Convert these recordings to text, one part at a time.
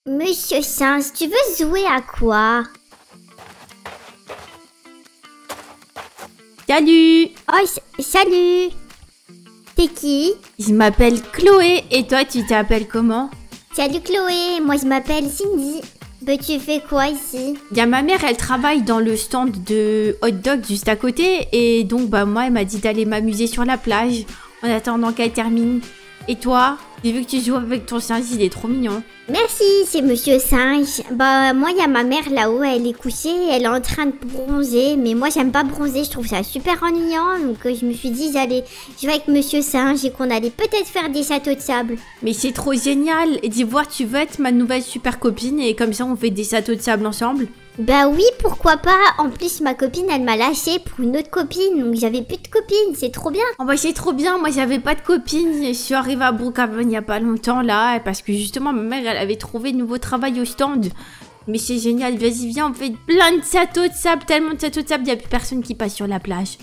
Monsieur Singe, tu veux jouer à quoi? Salut! Oh, salut! T'es qui? Je m'appelle Chloé, et toi tu t'appelles comment? Salut Chloé, moi je m'appelle Cindy. Bah tu fais quoi ici? Bien, ma mère elle travaille dans le stand de hot dog juste à côté, et donc bah moi elle m'a dit d'aller m'amuser sur la plage en attendant qu'elle termine. Et toi? J'ai vu que tu joues avec ton singe, il est trop mignon. Merci, c'est Monsieur Singe. Bah moi il y a ma mère là-haut, elle est couchée, elle est en train de bronzer. Mais moi j'aime pas bronzer, je trouve ça super ennuyant. Donc je me suis dit j'allais jouer avec Monsieur Singe et qu'on allait peut-être faire des châteaux de sable. Mais c'est trop génial! Et dis voir, tu veux être ma nouvelle super copine et comme ça on fait des châteaux de sable ensemble? Bah oui, pourquoi pas. En plus ma copine elle m'a lâché pour une autre copine, donc j'avais plus de copine, c'est trop bien. Oh bah c'est trop bien, moi j'avais pas de copine, je suis arrivée à Brookhaven il y a pas longtemps là, parce que justement ma mère elle avait trouvé de nouveau travail au stand. Mais c'est génial, vas-y viens, on fait plein de châteaux de sable, tellement de châteaux de sable, il y a plus personne qui passe sur la plage.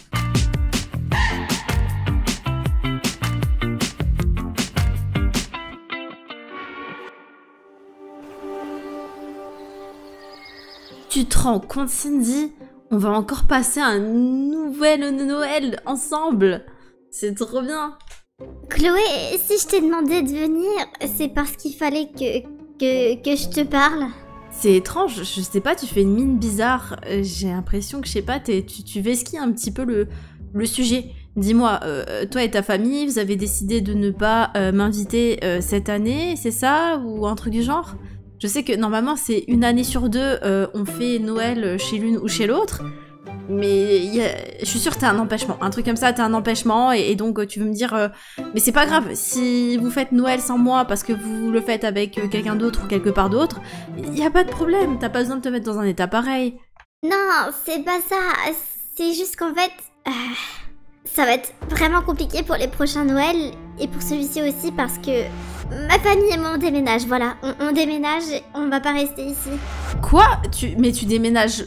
Tu te rends compte, Cindy? On va encore passer un nouvel Noël ensemble. C'est trop bien. Chloé, si je t'ai demandé de venir, c'est parce qu'il fallait que je te parle. C'est étrange, je sais pas, tu fais une mine bizarre. J'ai l'impression que, je sais pas, tu vesquilles un petit peu le sujet. Dis-moi, toi et ta famille, vous avez décidé de ne pas m'inviter cette année, c'est ça? Ou un truc du genre? Je sais que normalement c'est une année sur deux, on fait Noël chez l'une ou chez l'autre. Mais je suis sûre que t'as un empêchement. Un truc comme ça, t'as un empêchement et donc tu veux me dire... mais c'est pas grave, si vous faites Noël sans moi parce que vous le faites avec quelqu'un d'autre ou quelque part d'autre, y a pas de problème, t'as pas besoin de te mettre dans un état pareil. Non, c'est pas ça. C'est juste qu'en fait... ça va être vraiment compliqué pour les prochains Noëls et pour celui-ci aussi parce que ma famille et moi on déménage, voilà. On déménage, on va pas rester ici. Quoi? Mais tu déménages...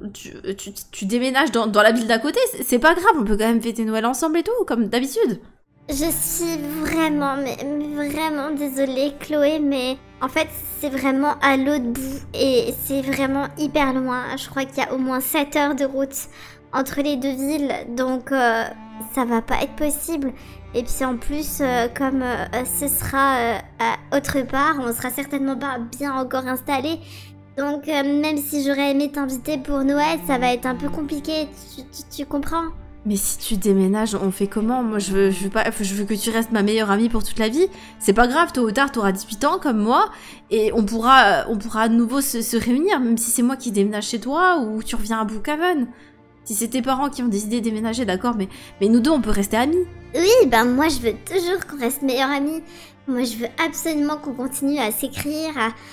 Tu déménages dans la ville d'à côté? C'est pas grave, on peut quand même fêter Noël ensemble et tout, comme d'habitude. Je suis vraiment, mais vraiment désolée Chloé, mais en fait c'est vraiment à l'autre bout et c'est vraiment hyper loin. Je crois qu'il y a au moins 7 heures de route entre les deux villes, donc ça va pas être possible. Et puis en plus, comme ce sera autre part, on sera certainement pas bien encore installé. Donc même si j'aurais aimé t'inviter pour Noël, ça va être un peu compliqué, tu comprends? Mais si tu déménages, on fait comment? Moi, je veux que tu restes ma meilleure amie pour toute la vie. C'est pas grave, tôt ou tard, t'auras 18 ans comme moi, et on pourra à nouveau se réunir, même si c'est moi qui déménage chez toi, ou tu reviens à Brookhaven. Si c'est tes parents qui ont décidé de déménager, d'accord, mais nous deux, on peut rester amis. Oui, ben moi je veux toujours qu'on reste meilleure amie. Moi je veux absolument qu'on continue à s'écrire,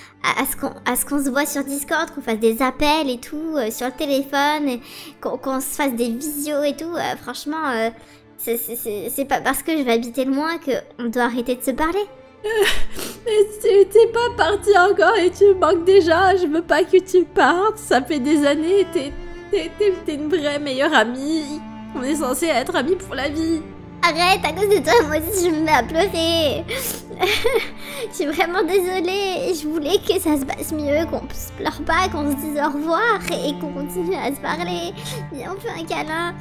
à ce qu'on se voit sur Discord, qu'on fasse des appels et tout, sur le téléphone, et qu'on se fasse des visios et tout. Franchement, c'est pas parce que je vais habiter loin qu'on doit arrêter de se parler. Mais t'es pas parti encore et tu me manques déjà, je veux pas que tu partes, ça fait des années, t'es une vraie meilleure amie. On est censé être amis pour la vie. Arrête, à cause de toi, moi aussi je me mets à pleurer. Je suis vraiment désolée. Je voulais que ça se passe mieux, qu'on se pleure pas, qu'on se dise au revoir et qu'on continue à se parler. Viens, on fait un câlin.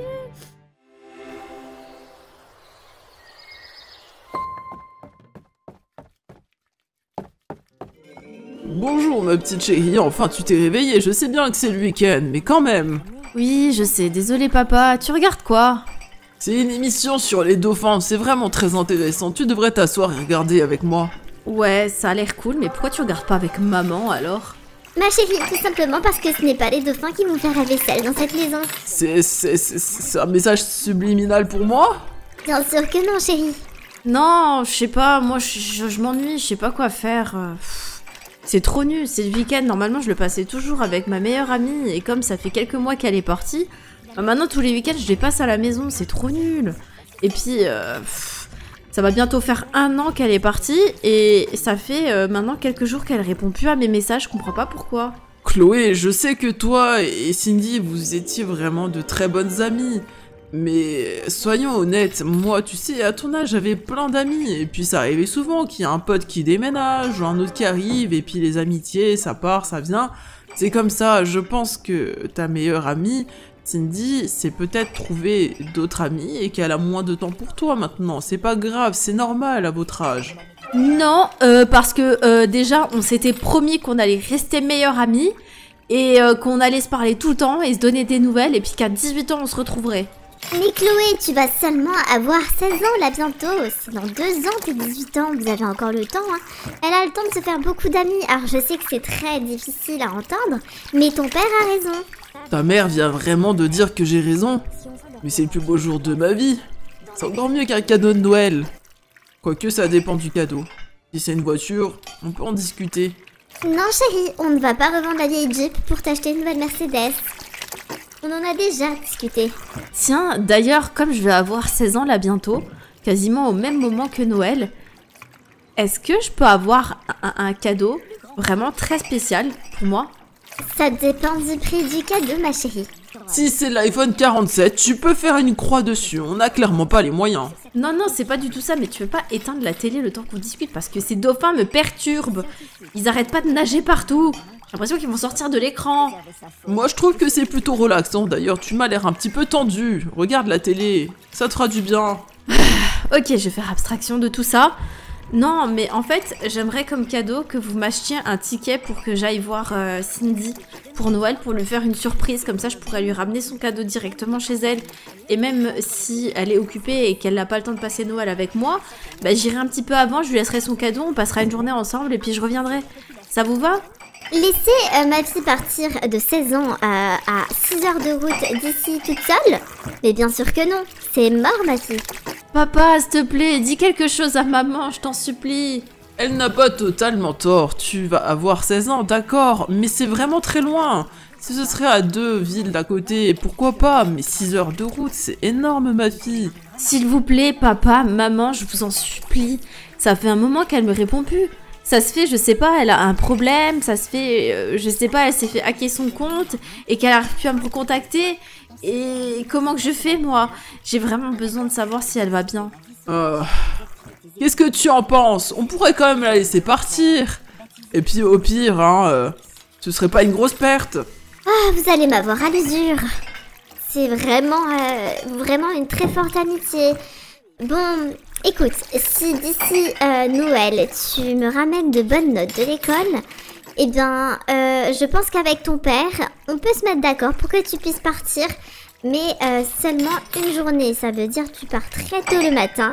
Bonjour ma petite chérie, enfin tu t'es réveillée, je sais bien que c'est le week-end, mais quand même. Oui, je sais, désolé papa, tu regardes quoi? C'est une émission sur les dauphins, c'est vraiment très intéressant, tu devrais t'asseoir et regarder avec moi. Ouais, ça a l'air cool, mais pourquoi tu regardes pas avec maman alors? Ma chérie, tout simplement parce que ce n'est pas les dauphins qui vont faire la vaisselle dans cette maison. C'est un message subliminal pour moi? Bien sûr que non, chérie. Non, je sais pas, moi je m'ennuie, je sais pas quoi faire. C'est trop nul, c'est le week-end, normalement je le passais toujours avec ma meilleure amie, et comme ça fait quelques mois qu'elle est partie, maintenant tous les week-ends je les passe à la maison, c'est trop nul. Et puis, ça va bientôt faire 1 an qu'elle est partie, et ça fait maintenant quelques jours qu'elle répond plus à mes messages, je comprends pas pourquoi. Chloé, je sais que toi et Cindy, vous étiez vraiment de très bonnes amies, Mais soyons honnêtes, moi, tu sais, à ton âge, j'avais plein d'amis, et puis ça arrivait souvent qu'il y a un pote qui déménage, ou un autre qui arrive, et puis les amitiés, ça part, ça vient. C'est comme ça, je pense que ta meilleure amie, Cindy, s'est peut-être trouvé d'autres amis, et qu'elle a moins de temps pour toi maintenant. C'est pas grave, c'est normal à votre âge. Non, parce que déjà, on s'était promis qu'on allait rester meilleurs amis, et qu'on allait se parler tout le temps, et se donner des nouvelles, et puis qu'à 18 ans, on se retrouverait. Mais Chloé, tu vas seulement avoir 16 ans là bientôt. C'est dans 2 ans tes 18 ans, vous avez encore le temps. Hein. Elle a le temps de se faire beaucoup d'amis. Alors je sais que c'est très difficile à entendre, mais ton père a raison. Ta mère vient vraiment de dire que j'ai raison. Mais c'est le plus beau jour de ma vie. C'est encore mieux qu'un cadeau de Noël. Quoique ça dépend du cadeau. Si c'est une voiture, on peut en discuter. Non chérie, on ne va pas revendre la vieille Jeep pour t'acheter une nouvelle Mercedes. On en a déjà discuté. Tiens, d'ailleurs, comme je vais avoir 16 ans là bientôt, quasiment au même moment que Noël, est-ce que je peux avoir un cadeau vraiment très spécial pour moi? Ça dépend du prix du cadeau, ma chérie. Si c'est l'iPhone 47, tu peux faire une croix dessus. On n'a clairement pas les moyens. Non, non, c'est pas du tout ça, mais tu veux pas éteindre la télé le temps qu'on discute parce que ces dauphins me perturbent. Ils arrêtent pas de nager partout. J'ai l'impression qu'ils vont sortir de l'écran. Moi, je trouve que c'est plutôt relaxant. D'ailleurs, tu m'as l'air un petit peu tendu. Regarde la télé. Ça te fera du bien. Ok, je vais faire abstraction de tout ça. Non, mais en fait, j'aimerais comme cadeau que vous m'achetiez un ticket pour que j'aille voir Cindy pour Noël, pour lui faire une surprise. Comme ça, je pourrais lui ramener son cadeau directement chez elle. Et même si elle est occupée et qu'elle n'a pas le temps de passer Noël avec moi, bah, j'irai un petit peu avant, je lui laisserai son cadeau, on passera une journée ensemble et puis je reviendrai. Ça vous va ? Laissez ma fille partir de 16 ans à 6 heures de route d'ici toute seule? Mais bien sûr que non, c'est mort ma fille. Papa, s'il te plaît, dis quelque chose à maman, je t'en supplie. Elle n'a pas totalement tort. Tu vas avoir 16 ans, d'accord, mais c'est vraiment très loin. Si ce serait à 2 villes d'à côté, pourquoi pas, mais 6 heures de route, c'est énorme ma fille. S'il vous plaît, papa, maman, je vous en supplie. Ça fait un moment qu'elle me répond plus. Ça se fait, je sais pas, elle a un problème, ça se fait, je sais pas, elle s'est fait hacker son compte et qu'elle arrive plus à me recontacter. Et comment que je fais, moi? J'ai vraiment besoin de savoir si elle va bien. Qu'est-ce que tu en penses? On pourrait quand même la laisser partir. Et puis au pire, ce serait pas une grosse perte. Ah, vous allez m'avoir à l'usure. C'est vraiment, vraiment une très forte amitié. Bon, écoute, si d'ici Noël, tu me ramènes de bonnes notes de l'école, eh bien, je pense qu'avec ton père, on peut se mettre d'accord pour que tu puisses partir, mais seulement une journée. Ça veut dire que tu pars très tôt le matin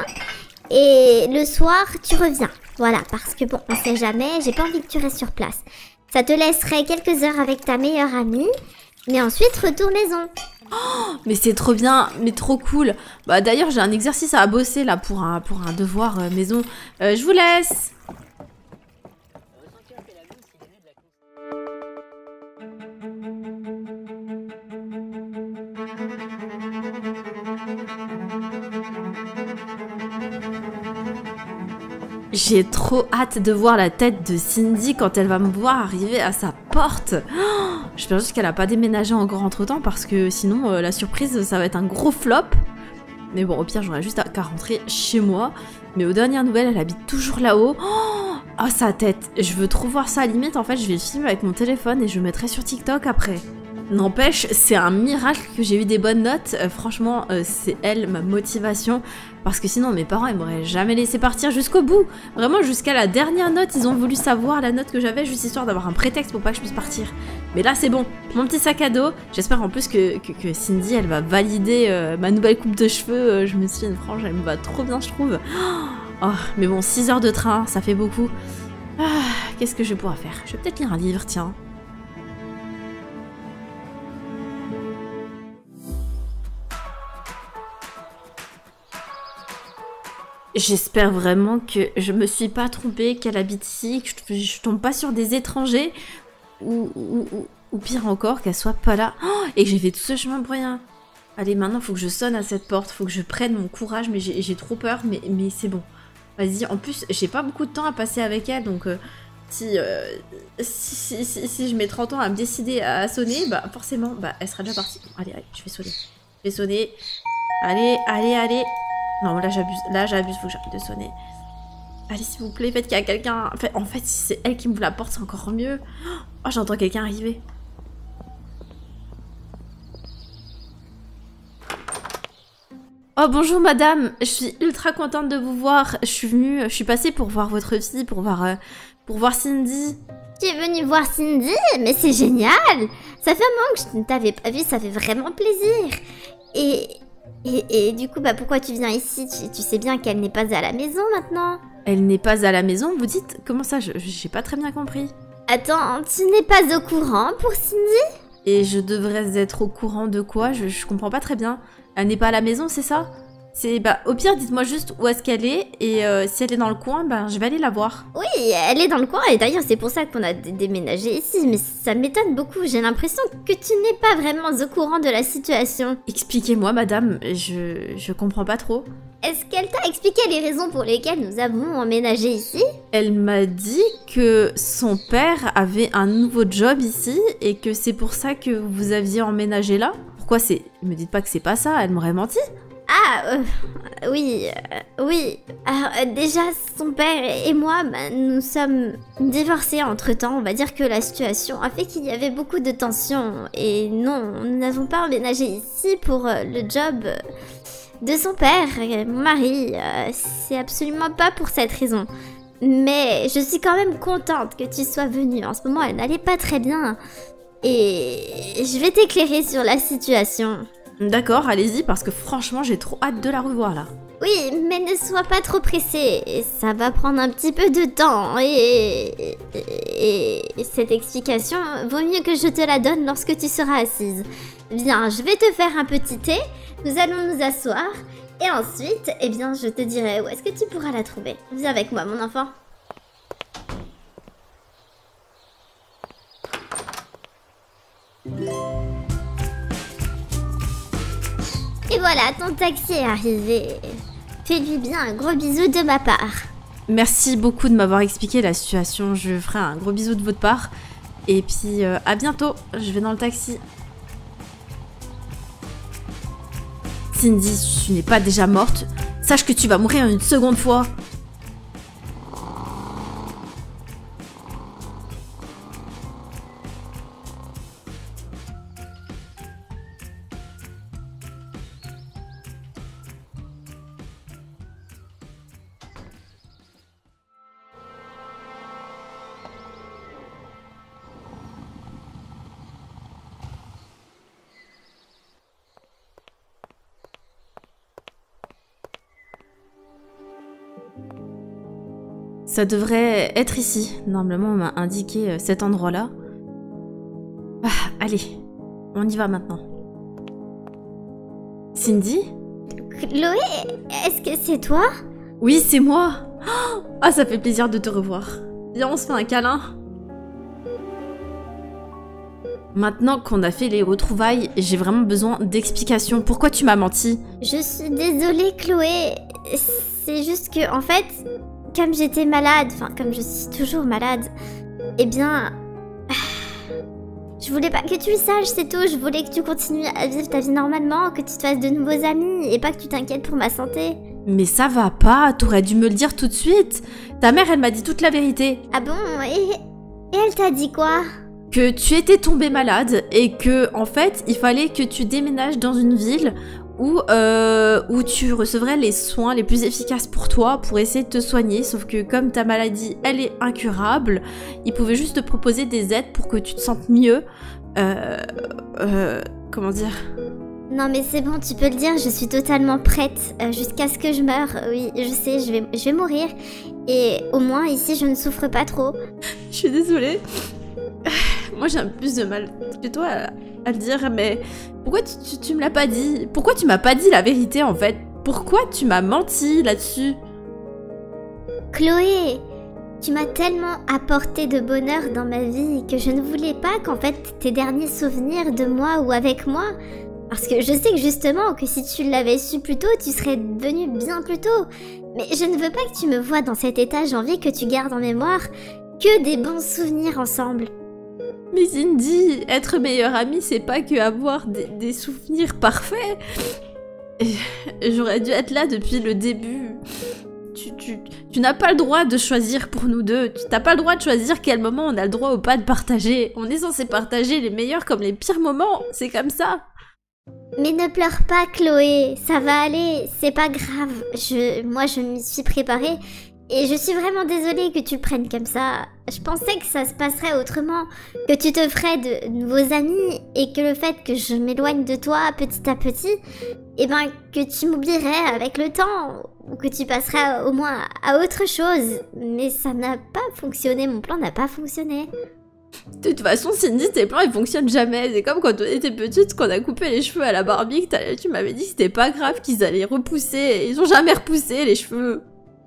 et le soir, tu reviens. Voilà, parce que bon, on sait jamais, j'ai pas envie que tu restes sur place. Ça te laisserait quelques heures avec ta meilleure amie, mais ensuite, retour maison. Oh, mais c'est trop bien, mais trop cool. Bah d'ailleurs, j'ai un exercice à bosser là pour un devoir maison. Je vous laisse. J'ai trop hâte de voir la tête de Cindy quand elle va me voir arriver à sa porte. Oh, j'espère juste qu'elle a pas déménagé encore entre temps parce que sinon la surprise ça va être un gros flop. Mais bon, au pire j'aurais juste qu'à rentrer chez moi. Mais aux dernières nouvelles, elle habite toujours là-haut. Oh, sa tête. Je veux trop voir ça. À la limite, en fait, je vais le filmer avec mon téléphone et je le mettrai sur TikTok après. N'empêche, c'est un miracle que j'ai eu des bonnes notes. Franchement, c'est elle, ma motivation. Parce que sinon, mes parents, ils m'auraient jamais laissé partir jusqu'au bout. Vraiment, jusqu'à la dernière note, ils ont voulu savoir la note que j'avais, juste histoire d'avoir un prétexte pour pas que je puisse partir. Mais là, c'est bon. Mon petit sac à dos. J'espère en plus que Cindy, elle va valider ma nouvelle coupe de cheveux. Je me suis dit, une frange, elle me va trop bien, je trouve. Oh, mais bon, 6 heures de train, ça fait beaucoup. Qu'est-ce que je vais pouvoir faire? Je vais peut-être lire un livre, tiens. J'espère vraiment que je me suis pas trompée, qu'elle habite ici, que je tombe pas sur des étrangers, ou pire encore, qu'elle soit pas là, et que j'ai fait tout ce chemin pour rien. Allez, maintenant, faut que je sonne à cette porte, faut que je prenne mon courage, mais j'ai trop peur, mais c'est bon. Vas-y, en plus, j'ai pas beaucoup de temps à passer avec elle, donc si je mets 30 ans à me décider à sonner, bah forcément, bah elle sera déjà partie. Allez, je vais sonner. Je vais sonner. Allez, allez, allez. Non, là j'abuse. Là j'abuse, faut que j'arrête de sonner. Allez, s'il vous plaît, faites qu'il y a quelqu'un... En fait, si c'est elle qui me la porte, c'est encore mieux. Oh, j'entends quelqu'un arriver. Oh, bonjour madame. Je suis ultra contente de vous voir. Je suis passée pour voir votre fille, pour voir Cindy. Tu es venue voir Cindy? Mais c'est génial! Ça fait un moment que je ne t'avais pas vue, ça fait vraiment plaisir. Et du coup, bah pourquoi tu viens ici? Tu sais bien qu'elle n'est pas à la maison maintenant. Elle n'est pas à la maison, vous dites? Comment ça? J'ai pas très bien compris. Attends, tu n'es pas au courant pour Cindy? Et je devrais être au courant de quoi? Je comprends pas très bien. Elle n'est pas à la maison, c'est ça? Bah, au pire, dites-moi juste où est-ce qu'elle est, et si elle est dans le coin, ben, je vais aller la voir. Oui, elle est dans le coin, et d'ailleurs, c'est pour ça qu'on a déménagé ici, mais ça m'étonne beaucoup, j'ai l'impression que tu n'es pas vraiment au courant de la situation. Expliquez-moi, madame, je comprends pas trop. Est-ce qu'elle t'a expliqué les raisons pour lesquelles nous avons emménagé ici? Elle m'a dit que son père avait un nouveau job ici, et que c'est pour ça que vous aviez emménagé là. Pourquoi c'est... Me dites pas que c'est pas ça, elle m'aurait menti. Ah, oui. Alors, déjà, son père et moi, bah, nous sommes divorcés entre-temps. On va dire que la situation a fait qu'il y avait beaucoup de tensions. Et non, nous n'avons pas emménagé ici pour le job de son père, mon mari. C'est absolument pas pour cette raison. Mais je suis quand même contente que tu sois venue. En ce moment, elle n'allait pas très bien. Et je vais t'éclairer sur la situation. D'accord, allez-y, parce que franchement, j'ai trop hâte de la revoir, là. Oui, mais ne sois pas trop pressé. Ça va prendre un petit peu de temps. Et cette explication, vaut mieux que je te la donne lorsque tu seras assise. Bien, je vais te faire un petit thé. Nous allons nous asseoir. Et ensuite, eh bien, je te dirai où est-ce que tu pourras la trouver. Viens avec moi, mon enfant. Et voilà, ton taxi est arrivé. Fais-lui bien un gros bisou de ma part. Merci beaucoup de m'avoir expliqué la situation. Je ferai un gros bisou de votre part. Et puis, à bientôt. Je vais dans le taxi. Cindy, si tu n'es pas déjà morte, sache que tu vas mourir une seconde fois. Ça devrait être ici. Normalement, on m'a indiqué cet endroit-là. Ah, allez, on y va maintenant. Cindy? Chloé, est-ce que c'est toi? Oui, c'est moi. Ah, ça fait plaisir de te revoir. Viens, on se fait un câlin. Maintenant qu'on a fait les retrouvailles, j'ai vraiment besoin d'explications. Pourquoi tu m'as menti? Je suis désolée, Chloé. C'est juste que, en fait, comme j'étais malade, enfin, comme je suis toujours malade, eh bien... Je voulais pas que tu le saches, c'est tout. Je voulais que tu continues à vivre ta vie normalement, que tu te fasses de nouveaux amis, et pas que tu t'inquiètes pour ma santé. Mais ça va pas, t'aurais dû me le dire tout de suite. Ta mère, elle m'a dit toute la vérité. Ah bon? Et elle t'a dit quoi? Que tu étais tombée malade et que, en fait, il fallait que tu déménages dans une ville où tu recevrais les soins les plus efficaces pour toi, pour essayer de te soigner. Sauf que comme ta maladie, elle est incurable, ils pouvaient juste te proposer des aides pour que tu te sentes mieux. Comment dire? Non mais c'est bon, tu peux le dire, je suis totalement prête jusqu'à ce que je meure. Oui, je sais, je vais mourir. Et au moins ici, je ne souffre pas trop. Je suis désolée. Moi j'ai un peu plus de mal que toi à le dire, mais pourquoi tu me l'as pas dit? Pourquoi tu m'as pas dit la vérité en fait? Pourquoi tu m'as menti là-dessus? Chloé, tu m'as tellement apporté de bonheur dans ma vie que je ne voulais pas qu'en fait tes derniers souvenirs de moi ou avec moi, parce que je sais que justement que si tu l'avais su plus tôt, tu serais venu bien plus tôt. Mais je ne veux pas que tu me vois dans cet état, j'ai envie que tu gardes en mémoire que des bons souvenirs ensemble. Mais Cindy, être meilleure amie, c'est pas que avoir des souvenirs parfaits. J'aurais dû être là depuis le début. Tu n'as pas le droit de choisir pour nous deux. Tu n'as pas le droit de choisir quel moment on a le droit ou pas de partager. On est censé partager les meilleurs comme les pires moments. C'est comme ça. Mais ne pleure pas, Chloé. Ça va aller. C'est pas grave. Moi, je m'y suis préparée. Et je suis vraiment désolée que tu le prennes comme ça. Je pensais que ça se passerait autrement. Que tu te ferais de nouveaux amis. Et que le fait que je m'éloigne de toi petit à petit, eh ben, que tu m'oublierais avec le temps. Ou que tu passerais au moins à autre chose. Mais ça n'a pas fonctionné. Mon plan n'a pas fonctionné. De toute façon, Cindy, tes plans ils fonctionnent jamais. C'est comme quand on était petite, qu'on a coupé les cheveux à la Barbie, que tu m'avais dit que c'était pas grave, qu'ils allaient repousser. Ils ont jamais repoussé les cheveux.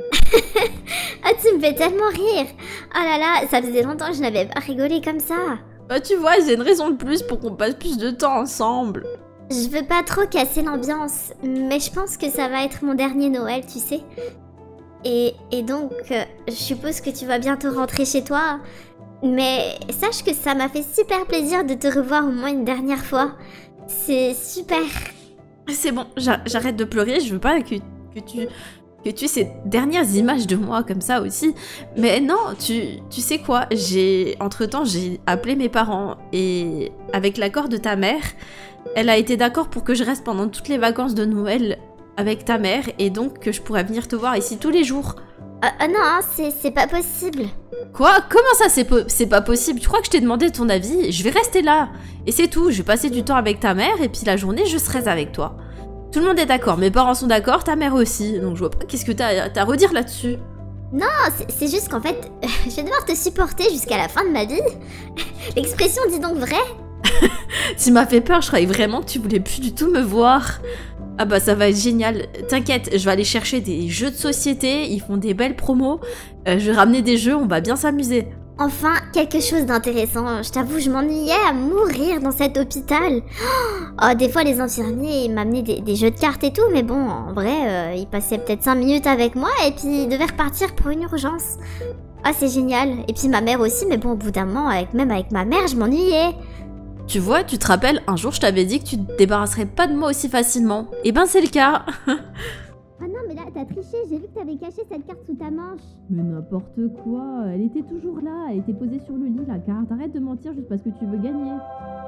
Ah, tu me fais tellement rire. Oh là là, ça faisait longtemps que je n'avais pas rigolé comme ça. Bah tu vois, c'est une raison de plus pour qu'on passe plus de temps ensemble. Je veux pas trop casser l'ambiance, mais je pense que ça va être mon dernier Noël, tu sais. Et donc, je suppose que tu vas bientôt rentrer chez toi. Mais sache que ça m'a fait super plaisir de te revoir au moins une dernière fois. C'est super. C'est bon, j'arrête de pleurer, je veux pas que tu aies ces dernières images de moi comme ça aussi. Mais non, tu sais quoi, entre-temps, j'ai appelé mes parents et avec l'accord de ta mère, elle a été d'accord pour que je reste pendant toutes les vacances de Noël avec ta mère et donc que je pourrais venir te voir ici tous les jours. Non, c'est pas possible. Quoi? Comment ça c'est pas possible? Tu crois que je t'ai demandé ton avis? Je vais rester là. Et c'est tout, je vais passer du temps avec ta mère et puis la journée je serai avec toi. Tout le monde est d'accord, mes parents sont d'accord, ta mère aussi. Donc je vois pas qu'est-ce que t'as à redire là-dessus. Non, c'est juste qu'en fait, je vais devoir te supporter jusqu'à la fin de ma vie. L'expression dit donc vrai. Tu m'as fait peur, je croyais vraiment que tu voulais plus du tout me voir. Ah bah ça va être génial. T'inquiète, je vais aller chercher des jeux de société, ils font des belles promos. Je vais ramener des jeux, on va bien s'amuser. Enfin, quelque chose d'intéressant. Je t'avoue, je m'ennuyais à mourir dans cet hôpital. Oh, des fois, les infirmiers ils m'amenaient des jeux de cartes et tout, mais bon, en vrai, ils passaient peut-être 5 minutes avec moi et puis ils devaient repartir pour une urgence. Ah, c'est génial. Et puis ma mère aussi, mais bon, au bout d'un moment, même avec ma mère, je m'ennuyais. Tu vois, tu te rappelles, un jour je t'avais dit que tu te débarrasserais pas de moi aussi facilement. Et ben c'est le cas. Ah non, mais là, t'as triché, j'ai vu que t'avais caché cette carte sous ta manche. Mais n'importe quoi, elle était toujours là, elle était posée sur le lit la carte. Arrête de mentir juste parce que tu veux gagner.